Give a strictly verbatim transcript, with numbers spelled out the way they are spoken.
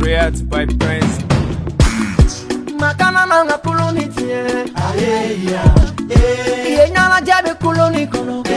Create by Prince. Makana na kuloni tie. Aye ya. Eh. Ye nyana jabe kuloni kono.